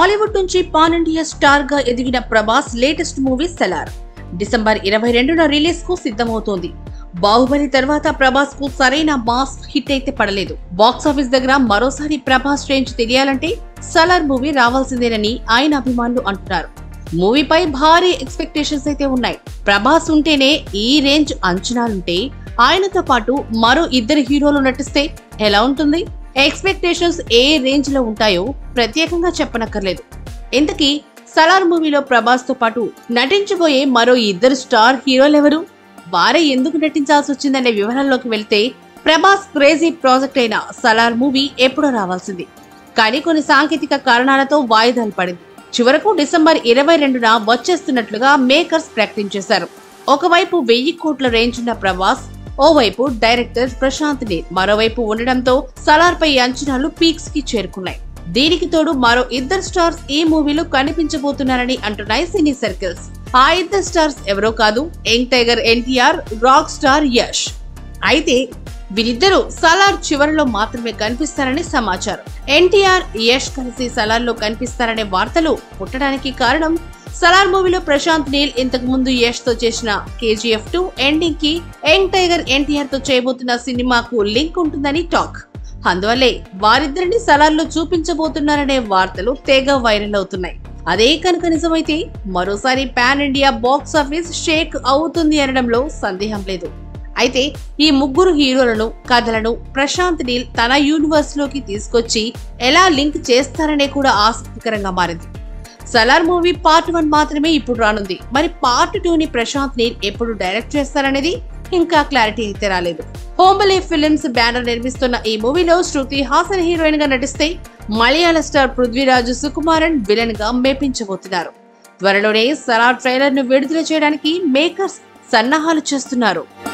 టాలీవుడ్ నుంచి pan India star గా ఎదిగిన Prabhas latest movie Salaar December 22న రిలీజ్ కు సిద్ధమవుతోంది. బాహుబలి తర్వాత ప్రభాస్ కు సరైన మాస్ హిట్ అయితే పడలేదు. బాక్సాఫీస్ దగ్గర మరోసారి ప్రభాస్ రేంజ్ తెలియాలంటే సలార్ మూవీ రావాల్సిందేనని ఆయన అభిమానులు అంటున్నారు. మూవీపై భారీ ఎక్స్పెక్టేషన్స్ అయితే ఉన్నాయి. ప్రభాస్ ఉంటేనే ఈ రేంజ్ అంచనాలుంటే ఆయనతో పాటు మరో ఇద్దరు హీరోలు నటిస్తే ఎలా ఉంటుంది? ఎక్స్పెక్టేషన్స్ ఏ రేంజ్ లో ఉంటాయో ప్రత్యేకంగా చెప్పనక్కర్లేదు. ఇంతకీ సలార్ మూవీలో ప్రభాస్ తో పాటు నటించబోయే మరో ఇద్దరు స్టార్ హీరోలెవరు? వారే ఎందుకు నటించాల్సి వచ్చిందనే వివరాల్లోకి వెళ్తే ప్రభాస్ క్రేజీ ప్రాజెక్ట్ అయిన సలార్ మూవీ ఎప్పుడో రావాల్సింది. కానీ కొన్ని సాంకేతిక కారణాలతో వాయిదాలు పడింది. చివరకు డిసెంబర్ 22న వచ్చేస్తున్నట్లుగా మేకర్స్ ప్రకటించేశారు. ఒకవైపు 1000 కోట్ల రేంజ్ ఉన్న ప్రభాస్, ఓవైపు డైరెక్టర్ ప్రశాంత్ నీల్ మరోవైపు ఉండడంతో సలార్ పై అంచనాలు పీక్స్ కి చేరుకున్నాయి. దీనికి తోడు మరో ఇద్దరు స్టార్స్ ఈ మూవీలో కనిపించబోతున్నారని అంటున్నాయి సినీ సర్కిల్స్. ఆ ఇద్దరు స్టార్స్ ఎవరో కాదు, young tiger NTR, rock star Yash. అయితే వీరిద్దరూ సలార్ చివరిలో మాత్రమే కనిపిస్తారని సమాచారం. ఎన్టీఆర్, యష్ కలిసి సలార్ లో కనిపిస్తారనే వార్తలు పుట్టడానికి కారణం సలార్ మూవీలో ప్రశాంత్ నీల్ ఇంతకు ముందు యష్ తో చేసిన KGF 2 ఎండింగ్ కి యంగ్ టైగర్ ఎన్టీఆర్ తో చేయబోతున్న సినిమాకు లింక్ ఉంటుందని టాక్. అందువల్లే వారిద్దరిని సలార్ లో చూపించబోతున్నారనే వార్తలు తెగ వైరల్ అవుతున్నాయి. అదే కనుక నిజమైతే మరోసారి pan India box office shake అవుతుంది అనడంలో సందేహం లేదు. అయితే ఈ ముగ్గురు హీరోలను, కథలను ప్రశాంత్ నీల్ తన యూనివర్స్ లోకి తీసుకొచ్చి ఎలా లింక్ చేస్తారనే కూడా ఆసక్తికరంగా మారింది. సలార్ మూవీ పార్ట్ 1 మాత్రమే ఇప్పుడు రానుంది. మరి పార్ట్ 2ని ప్రశాంత్ నీల్ ఎప్పుడు డైరెక్ట్ చేస్తారనేది ఇంకా క్లారిటీ అయితే రాలేదు. హోంబలే ఫిల్మ్స్ బ్యానర్ నిర్మిస్తున్న ఈ మూవీలో శృతి హాసన్ హీరోయిన్ గా నటిస్తే మలయాళ స్టార్ పృథ్వీరాజ్ సుకుమారన్ విలన్ గా మెప్పించబోతున్నారు. త్వరలోనే సలార్ ట్రైలర్ ను విడుదల చేయడానికి మేకర్స్ సన్నాహాలు చేస్తున్నారు.